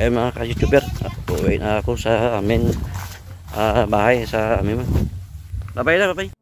tayo mga ka-YouTuber. Uwi na ako sa amin bahay sa amin. Bye-bye na, bye-bye.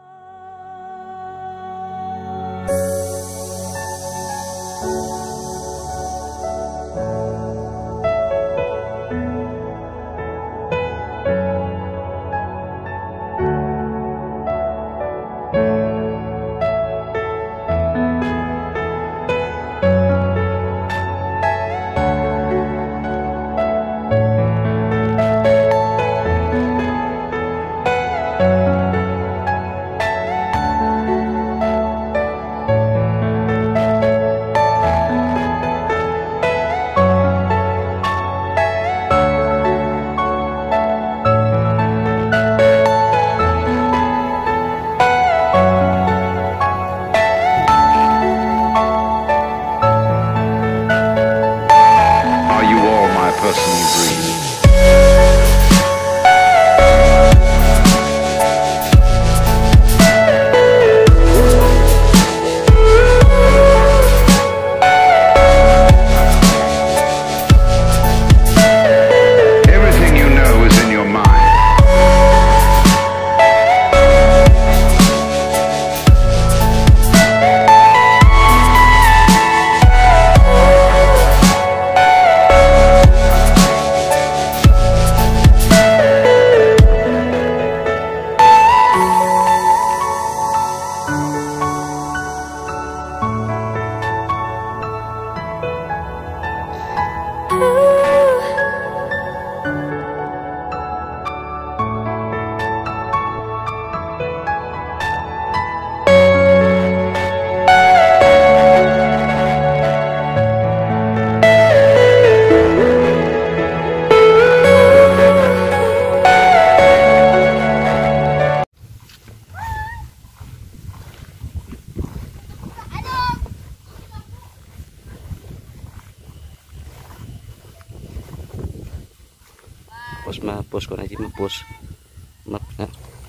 Post ko na hindi ma-post map na.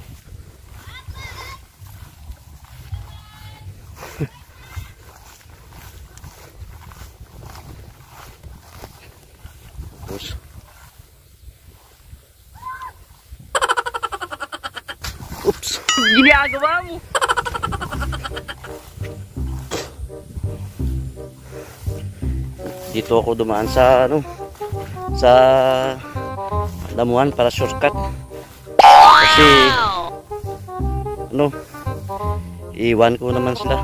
Post. Oops. Ginagawa mo. Dito ako dumaan sa sa damuhan para shortcut kasi iwan ko naman sila.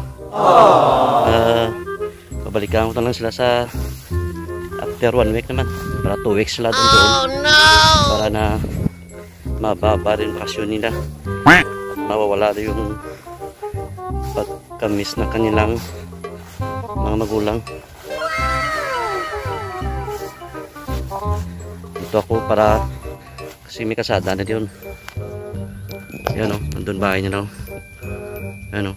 Babalikan ko na lang sila sa after 1 week naman, para 2 weeks sila doon para na mababa rin bakasyon nila at mawawala na yung pagkamiss na kanilang mga magulang. Dito ako para kasi may kasada na diyon. Ayan o, nandun bahay niya na o. Ayan o.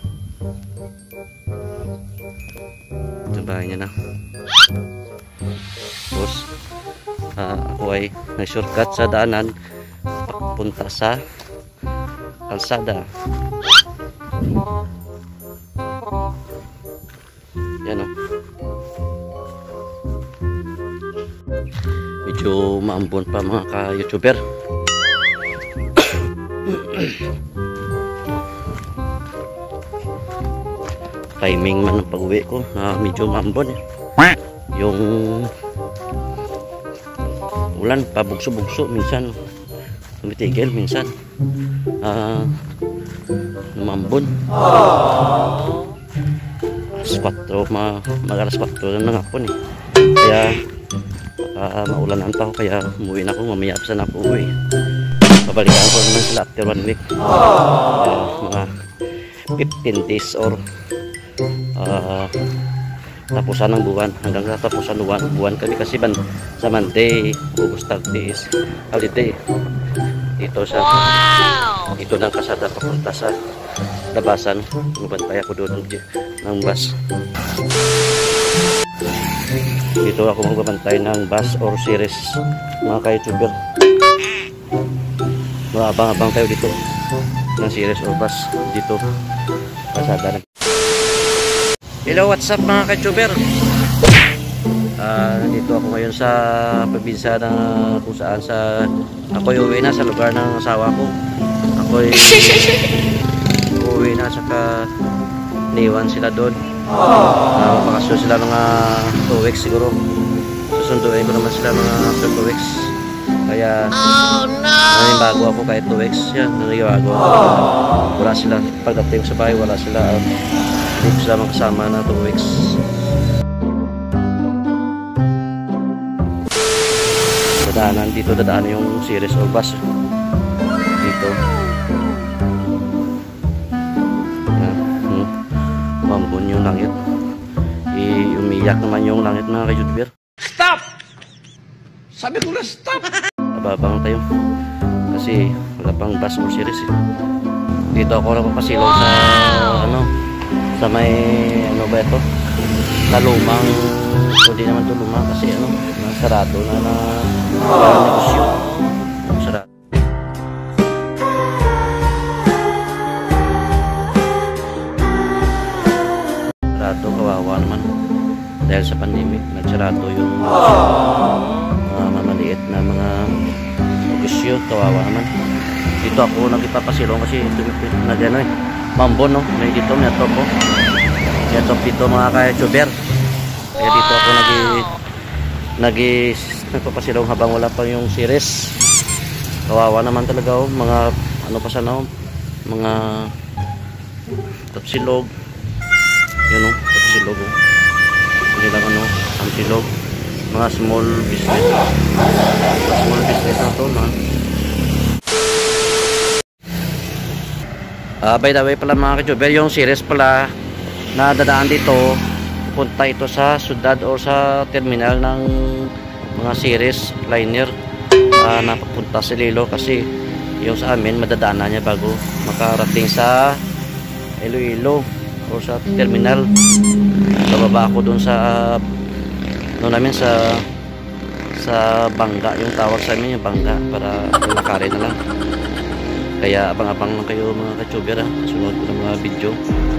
Nandun bahay niya na. Tapos ako ay nag-shortcut sa daanan papunta sa kalsada. Ayan o. Medyo maambon pa mga ka-YouTuber. Timing man ng pag-uwi ko na medyo maambon. Yung ulan pabugso-bugso minsan, tumitigil minsan, maambon. Mag-alas 4 na hapon eh. Kaya maulanan pa ako, kaya umuwi na ako. Mamaya pa na ako uwi. Pabalikan ko naman sila after 1 week. Mga 15 days or tapusan ng buwan, hanggang sa tapusan ng buwan kami kasi sa Monday, August 30 is holiday. Dito ng kasada papunta sa labasan. Bantay ako doon ng bus. Dito ako magbabantay ng bus or series mga ka-YouTuber. Abang-abang tayo dito ng series or bus dito kasada. Hello, what's up mga ka-YouTuber? Nandito ako ngayon sa probinsya na kung saan ako'y uwi na sa lugar ng asawa ko. Ako'y uwi na, saka niwan sila doon. Mapakasyon sila mga 2 weeks siguro. Susunduin ko naman sila mga after 2 weeks. Kaya ngayon bago ako kahit 2 weeks yan, naniwago ako. Wala sila, pagdating sa bahay wala sila. Hindi ko sila makasama na 2 weeks. Dadaanan yung series or bus dito. Mambun yung langit. Umiyak naman yung langit mga ka-YouTuber. Stop! Sabi ko na stop! Ababang tayo kasi wala pang bus or series Dito ako napapasilaw sa sa may ba ito, sa lumang, hindi naman ito lumang kasi sarado na negosyo. Sarado. Sarado, kawawa naman. Dahil sa pandemic, nagsarado yung mamaliit na mga negosyo. Kawawa naman. Dito ako nagpapasilaw kasi Mambon, no? May dito, may top po. May top dito mga ka-YouTuber. Kaya dito ako nagpapasilaw habang wala pa yung series. Kawawa naman talaga, mga mga tapsilog. Yun, tapsilog. Hindi lang antilog. Mga small business. Small business na ito, by the way pala mga ka-YouTuber, yung series pala na dadaan dito, punta ito sa syudad o sa terminal ng mga series liner na papunta sa Iloilo, kasi yung sa amin madadaanan niya bago makarating sa Iloilo o sa terminal. Bababa ako dun sa namin sa bangga, yung tawag sa amin yung bangga, para lakarin na lang. Kaya abang-abang lang kayo mga ka-YouTuber, sunod ko ng mga video.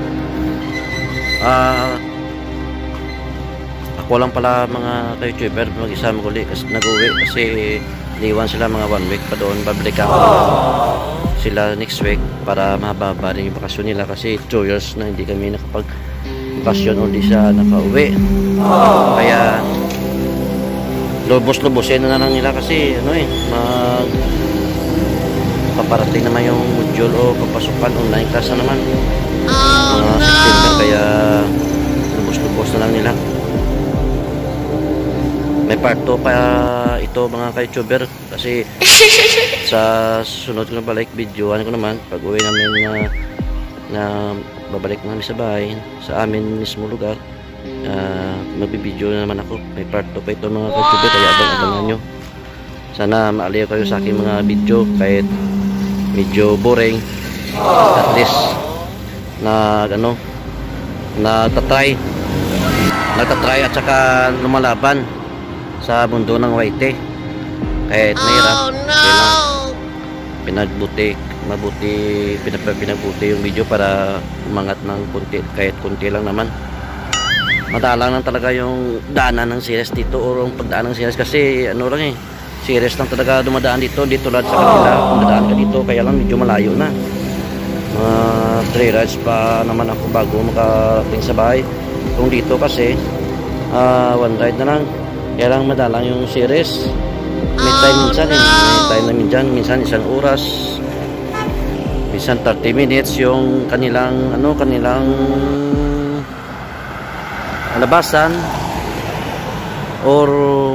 Ako lang pala mga ka-YouTuber mag-isa maguli kasi nag-uwi, kasi liwan sila mga 1 week pa doon. Babalik ako sila next week para mababa rin yung bakasyon nila, kasi 2 years na hindi kami nakapag-bakasyon o hindi siya naka-uwi. Kaya lubos-lubosin na lang nila kasi paparating naman yung module o papasukan, online class na naman mga September, kaya lubos-lubos na lang nila. May part 2 pa ito mga ka-YouTuber, kasi sa sunod ko na balik video ko naman pag uwi namin na babalik namin sa bahay sa amin mismo lugar, magbibideo na naman ako. May part 2 pa ito mga ka-YouTuber, kaya abang-abangan nyo. Sana maaliw kayo sa aking mga video kahit medyo boring. At least nagtatry at saka lumalaban sa mundo ng YT kahit mahirap. Pinagbuti yung video para umangat ng kunti, kahit kunti lang naman. Madalang lang talaga yung daanan ng series dito, o yung pagdaan ng series, kasi series lang talaga dumadaan dito, di tulad sa kanila kung dadaan ka dito, kaya lang medyo malayo na. 3 rides pa naman ako bago makarating sa bahay. Kung dito kasi 1 ride na lang, kaya lang madalang yung series. May time minsan, may time namin dyan, minsan 1 oras, minsan 30 minutes yung kanilang labasan, or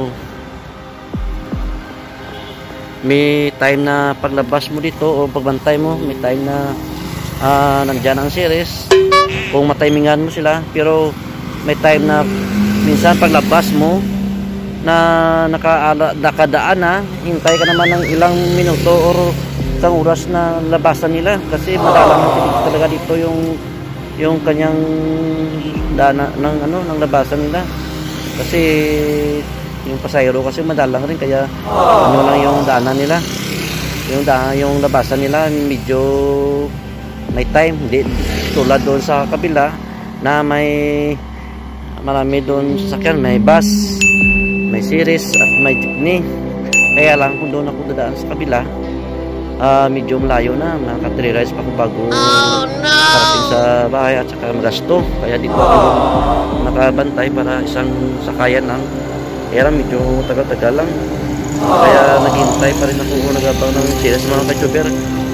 may time na paglabas mo dito o pagbantay mo, may time na nandyan ang series kung matimingan mo sila. Pero may time na minsan paglabas mo na nakadaan na, hintay ka naman ng ilang minuto or isang oras na labasan nila, kasi madalang talaga dito yung kanyang dana ng labasan nila, kasi yung pasayro kasi madalang rin, kaya lang yung daanan nila, yung labasan nila medyo may time, hindi tulad doon sa kabila na may marami doon sasakyan, may bus, may series at may jeepney. Kaya lang kung doon ako dadaan sa kabila, medyo malayo na, naka 3 rides pa ako bago parating sa bahay at saka magasto. Kaya dito ako nakabantay para isang sakayan lang. Kaya lang medyo tagal-tagal lang, kaya naghintay pa rin ako, nagabang ng series mga ka-tuber.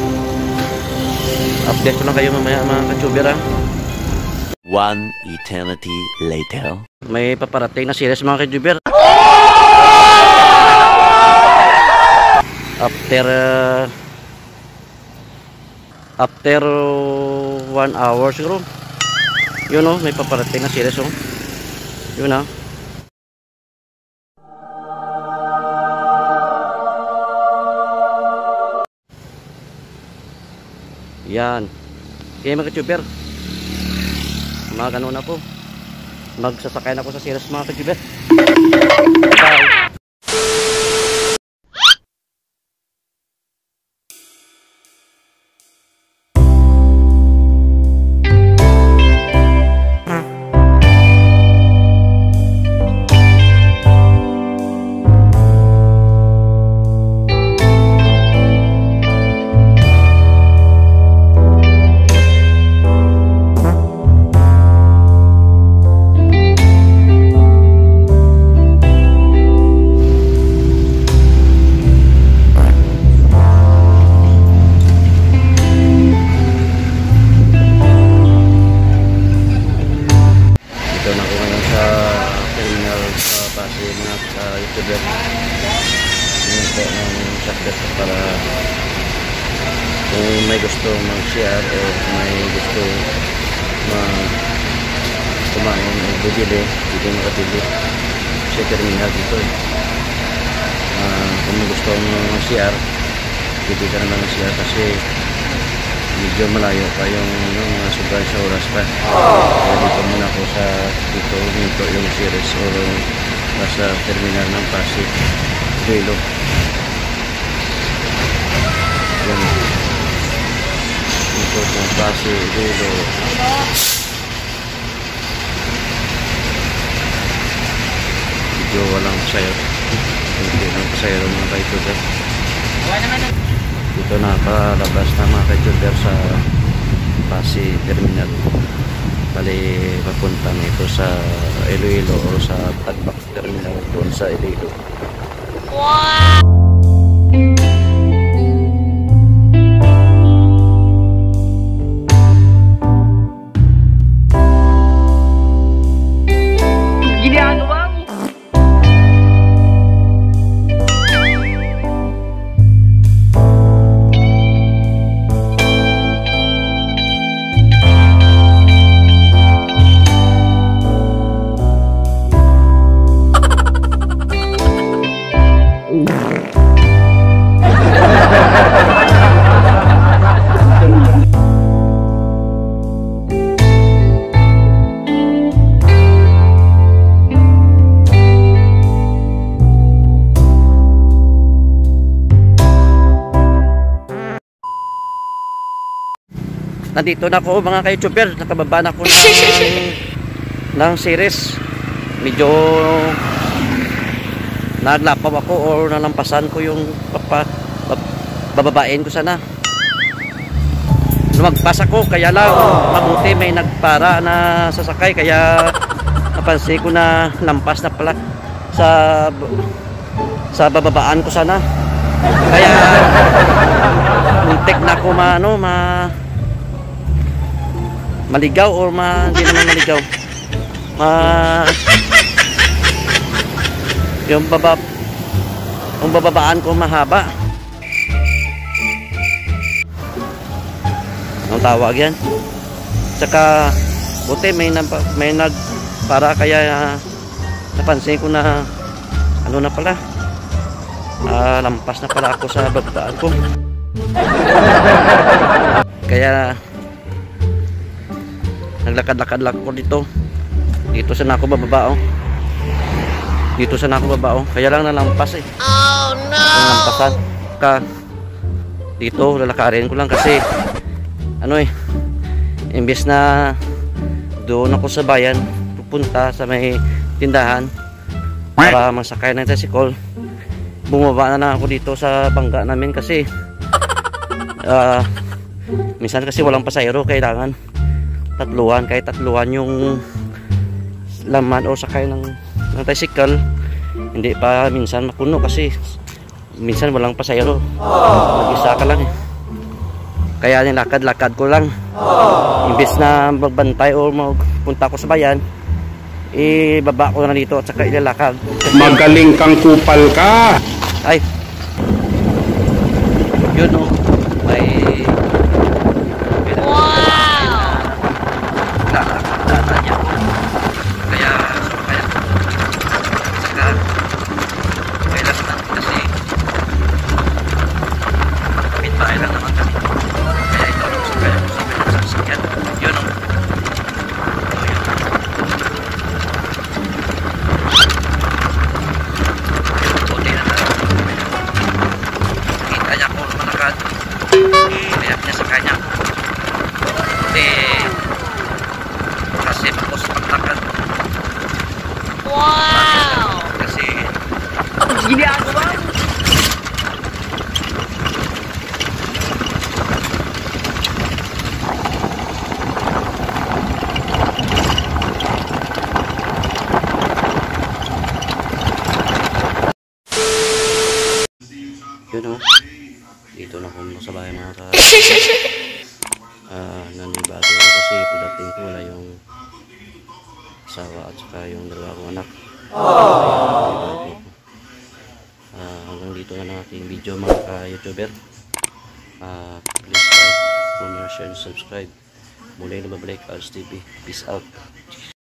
Update ko lang kayo mamaya mga ka-tuber ha. One eternity later. May paparating na series mga ka-tuber. After 1 hour siguro. Yun o, may paparating na series o. Yun o. Yan. Kaya mga ka-tuber, mga ganun ako. Magsasakay na ako sa series mga ka-tuber. Bye. Para kung may gusto mag-share o may gusto kumain o bibili, dito makabili sa terminal dito kung may gusto mag-share, pwede ka naman mag-share kasi medyo malayo pa yung sobrang sa oras pa. Kaya dito muna ako sa dito yung series o sa terminal ng Pasig Iloilo. Ito po Pasig Iloilo. Medyo walang pasayro. Hindi lang pasayro mga ka-tuber. Dito nakalabas na mga ka-tuber sa Pasig Terminal. Bali papunta na ito sa Iloilo o sa Tagbak Terminal doon sa Iloilo. Wow! Nandito na ako mga ka-tuber, nakababa na ako ng series. Medyo naglapaw ako o nalampasan ko yung bababain ko sana. Lumagpas ako, kaya lang mabuti may nagpara na sasakay, kaya napansin ko na lampas na pala sa bababaan ko sana. Kaya muntik na ako maligaw or hindi naman maligaw. Yung bababaan ko mahaba. Ang tawag yan. Tsaka buti may nagpara, kaya napansin ko na ano na pala. Lampas na pala ako sa bababaan ko. Kaya naglakad-lakad lang ako dito sana ako bababa dito sana ako bababa kaya lang nalampas oh no, nalampasan dito lalakarin ko lang kasi imbes na doon ako sa bayan papunta sa may tindahan para masakay ng tricycle. Bumaba na lang ako dito sa bangka namin kasi minsan kasi walang pasahero, kailangan tatluhan, kahit tatluhan yung laman o sakay ng tricycle. Hindi pa minsan mapuno kasi minsan walang pasahero, mag-isa ka lang eh. Kaya nilakad-lakad ko lang, imbes na magbantay o magpunta ko sa bayan, ibaba ko na dito at saka ilalakad. Magaling kang kupal ka. Ay, yun o, may wow, lalakad niya. Kaya saka kailan lang kasi kapit bahay lang naman kami. Kaya ito lang sa sasakyan. Yun o. Buti na tayo. Kita niya ako lumalakad. Kaya niya sa kanya. Kasi ako sa paglakad. Wow! Kasi ginagawa. Yun o, dito na ako sa bahay mga nanibado ako kasi pagdating ko wala yung asawa at saka yung dalawa kong anak. Hanggang dito na lang ating video mga ka-YouTuber. Please like, comment, share, and subscribe. Muli na babalik, Alz TV. Peace out.